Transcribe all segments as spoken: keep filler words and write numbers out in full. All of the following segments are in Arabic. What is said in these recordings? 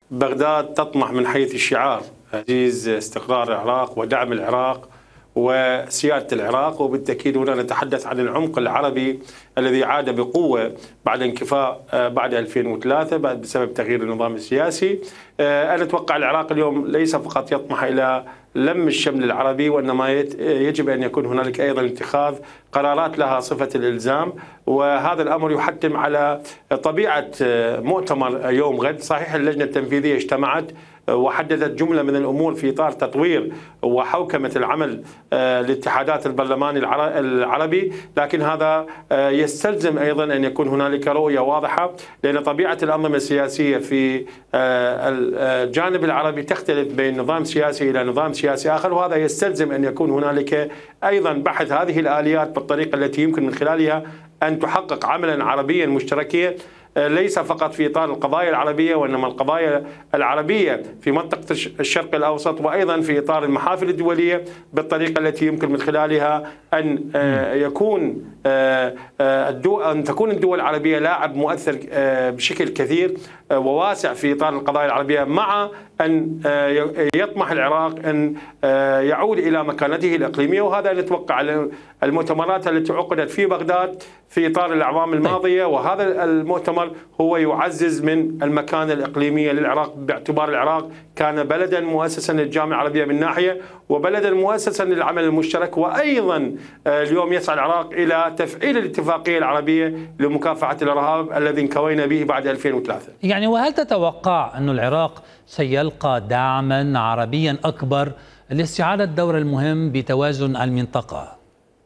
بغداد تطمح من حيث الشعار تعزيز استقرار العراق ودعم العراق وسيادة العراق، وبالتأكيد هنا نتحدث عن العمق العربي الذي عاد بقوة بعد انكفاء بعد ألفين وثلاثة بسبب تغيير النظام السياسي. أنا أتوقع العراق اليوم ليس فقط يطمح إلى لم الشمل العربي، وإنما يجب أن يكون هنالك أيضا اتخاذ قرارات لها صفة الإلزام، وهذا الأمر يحتم على طبيعة مؤتمر يوم غد. صحيح اللجنة التنفيذية اجتمعت وحددت جملة من الأمور في إطار تطوير وحوكمة العمل لاتحادات البرلمان العربي، لكن هذا يستلزم أيضا أن يكون هنالك رؤية واضحة، لأن طبيعة الأنظمة السياسية في الجانب العربي تختلف بين نظام سياسي إلى نظام سياسي آخر، وهذا يستلزم أن يكون هنالك أيضا بحث هذه الآليات بالطريقة التي يمكن من خلالها أن تحقق عملا عربيا مشتركيا ليس فقط في إطار القضايا العربية، وإنما القضايا العربية في منطقة الشرق الأوسط، وأيضا في إطار المحافل الدولية بالطريقة التي يمكن من خلالها أن يكون أن تكون الدول العربية لاعب مؤثر بشكل كثير وواسع في إطار القضايا العربية، مع أن يطمح العراق أن يعود إلى مكانته الإقليمية. وهذا نتوقع المؤتمرات التي عقدت في بغداد في إطار الأعوام الماضية، وهذا المؤتمر هو يعزز من المكانة الإقليمية للعراق، باعتبار العراق كان بلدا مؤسسا للجامعة العربية من ناحية، وبلدا مؤسسا للعمل المشترك، وأيضا اليوم يسعى العراق إلى تفعيل الاتفاقية العربية لمكافحة الإرهاب الذي انكوينا به بعد ألفين وثلاثة. يعني وهل تتوقع أن العراق سيلقى دعما عربيا أكبر لاستعادة الدور المهم بتوازن المنطقة؟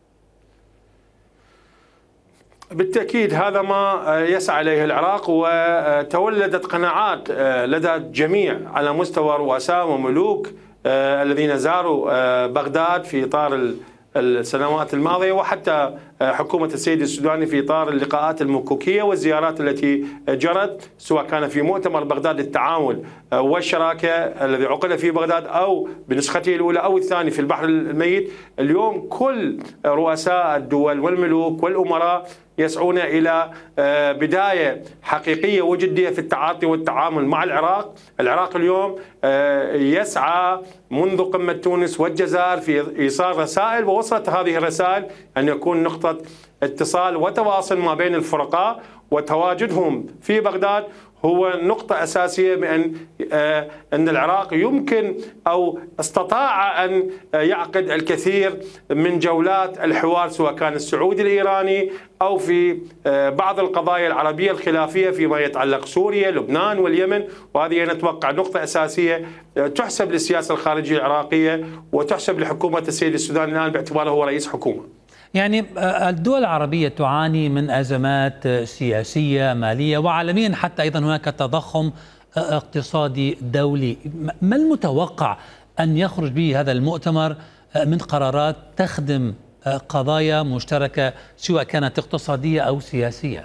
بالتأكيد هذا ما يسعى إليه العراق، وتولدت قناعات لدى الجميع على مستوى رؤساء وملوك الذين زاروا بغداد في إطار السنوات الماضية، وحتى حكومة السيد السوداني في إطار اللقاءات المكوكية والزيارات التي جرت، سواء كان في مؤتمر بغداد للتعامل والشراكة الذي عقد في بغداد أو بنسخته الأولى أو الثاني في البحر الميت. اليوم كل رؤساء الدول والملوك والأمراء يسعون إلى بداية حقيقية وجدية في التعاطي والتعامل مع العراق. العراق اليوم يسعى منذ قمة تونس والجزائر في إيصال رسائل، ووصلت هذه الرسائل أن يكون نقطة اتصال وتواصل ما بين الفرقاء، وتواجدهم في بغداد هو نقطة أساسية بأن أن العراق يمكن أو استطاع أن يعقد الكثير من جولات الحوار، سواء كان السعودي الإيراني أو في بعض القضايا العربية الخلافية فيما يتعلق سوريا، لبنان واليمن. وهذه نتوقع نقطة أساسية تحسب للسياسة الخارجية العراقية وتحسب لحكومة السيد السوداني الآن باعتباره هو رئيس حكومة. يعني الدول العربية تعاني من أزمات سياسية مالية وعالميا، حتى أيضا هناك تضخم اقتصادي دولي. ما المتوقع أن يخرج به هذا المؤتمر من قرارات تخدم قضايا مشتركة سواء كانت اقتصادية أو سياسية؟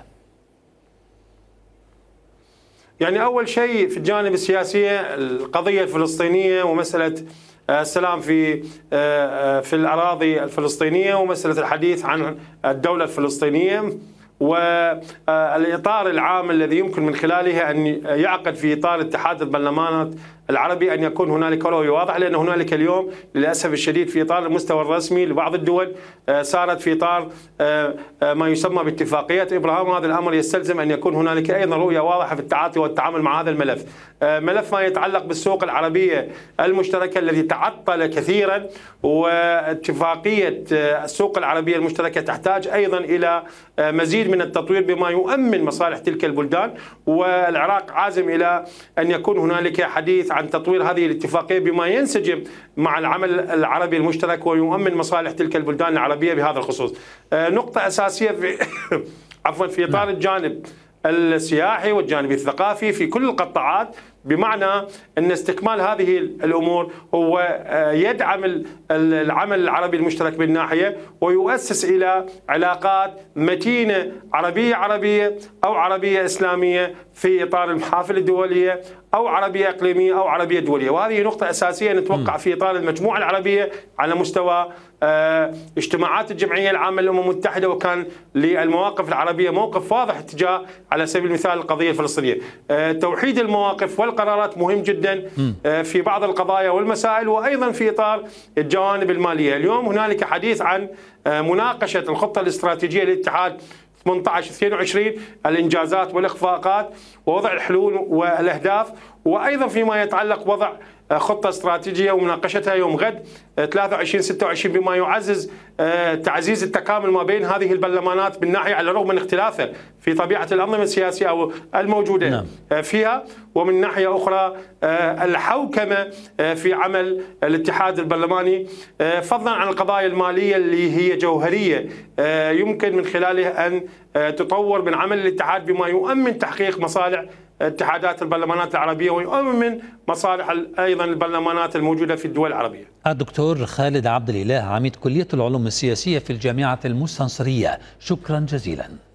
يعني أول شيء في الجانب السياسي القضية الفلسطينية ومسألة السلام في في الأراضي الفلسطينية، ومسألة الحديث عن الدولة الفلسطينية، والإطار العام الذي يمكن من خلاله أن يعقد في إطار اتحاد البرلمانات العربي أن يكون هنالك رؤية واضحة، لأن هنالك اليوم للأسف الشديد في إطار المستوى الرسمي لبعض الدول صارت في إطار ما يسمى باتفاقية إبراهام. هذا الأمر يستلزم أن يكون هنالك أيضا رؤية واضحة في التعاطي والتعامل مع هذا الملف. ملف ما يتعلق بالسوق العربية المشتركة الذي تعطل كثيرا، واتفاقية السوق العربية المشتركة تحتاج أيضا إلى مزيد من التطوير بما يؤمن مصالح تلك البلدان، والعراق عازم إلى أن يكون هنالك حديث عن تطوير هذه الاتفاقية بما ينسجم مع العمل العربي المشترك ويؤمن مصالح تلك البلدان العربية بهذا الخصوص. نقطة أساسية في عفوا في إطار الجانب السياحي والجانب الثقافي في كل القطاعات، بمعنى أن استكمال هذه الأمور هو يدعم العمل العربي المشترك من ناحية، ويؤسس إلى علاقات متينة عربية عربية أو عربية إسلامية في إطار المحافل الدولية أو عربية إقليمية أو عربية دولية، وهذه نقطة أساسية نتوقع في إطار المجموعة العربية على مستوى اجتماعات الجمعية العامة للأمم المتحدة، وكان للمواقف العربية موقف واضح تجاه على سبيل المثال القضية الفلسطينية. توحيد المواقف والقرارات مهم جدا في بعض القضايا والمسائل، وأيضا في إطار الجوانب المالية. اليوم هنالك حديث عن مناقشة الخطة الاستراتيجية للاتحاد ثمانية عشر اثنين وعشرين، الإنجازات والإخفاقات ووضع الحلول والأهداف، وأيضا فيما يتعلق وضع خطة استراتيجية ومناقشتها يوم غد ثلاثة وعشرين ستة وعشرين، بما يعزز تعزيز التكامل ما بين هذه البرلمانات من ناحية، على الرغم من اختلافها في طبيعة الأنظمة السياسية أو الموجودة نعم. فيها، ومن ناحية أخرى الحوكمة في عمل الاتحاد البرلماني، فضلا عن القضايا المالية اللي هي جوهرية يمكن من خلالها أن تطور من عمل الاتحاد بما يؤمن تحقيق مصالح اتحادات البرلمانات العربية ويؤمن مصالح أيضا البرلمانات الموجودة في الدول العربية. الدكتور خالد عبد الإله، عميد كلية العلوم السياسية في الجامعة المستنصرية، شكرا جزيلا.